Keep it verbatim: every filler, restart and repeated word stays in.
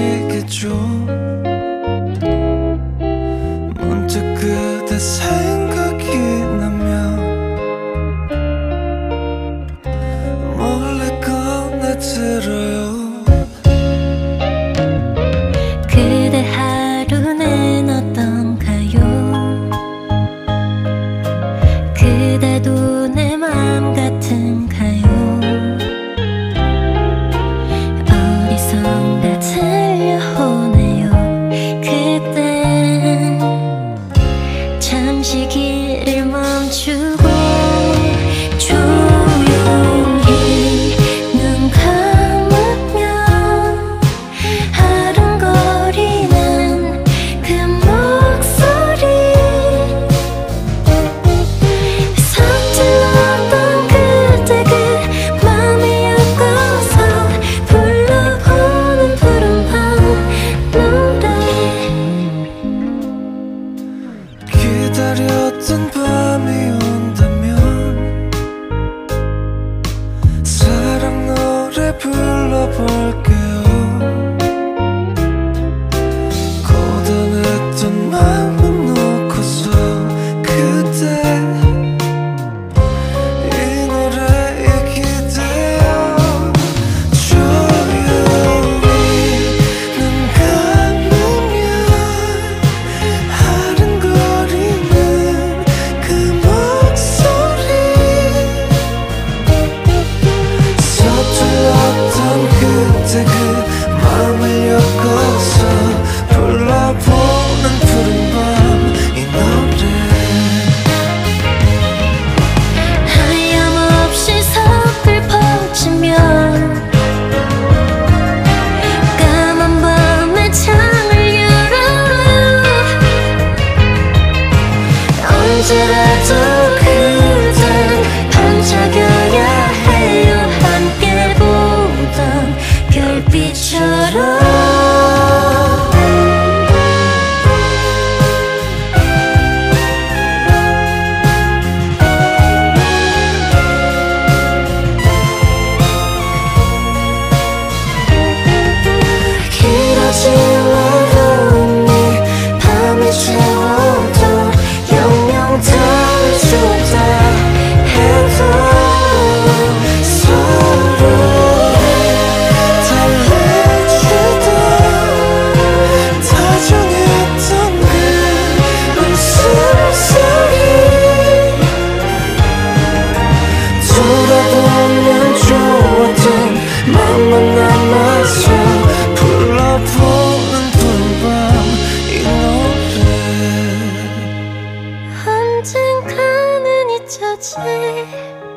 아시겠죠? 문득 그대 생각이 나면 몰래 꺼내들어요. 그대 하루는 어떤가요? 그대도 내 맘 같은가요? 어디선가 들려오네요. 그댄 잠시 길을 멈추고 조용히 눈 감으면 아른거리는 그 목소리, 서툴렀던 그때 그 맘이 엮어서 불러보는 푸른 밤 노래. 기다렸던 밤이 온다면 사랑 노래 불러볼게요. 고단했던 마음은 놓고서 그대 이 노래에 기대어 조용히 눈 감으면 아른거리는 그 목소리, 서툴렀던 그때 그 맘을 엮어서 불러보는 푸른 밤 이 노래. 하염없이 섣을 퍼지면 까만 밤의 창을 열어요. 언제라도 그댄 반짝여야 해요. 함께 보던 별빛처럼. 길어진 외로움이 밤이 채워도 영영 닿아주다 해도 서로 달래주던 다정했던 그 웃음소리, 돌아보면 좋았던 맘만 남아서 불러보는 푸른 밤 이 노래. 언젠가는 잊혀질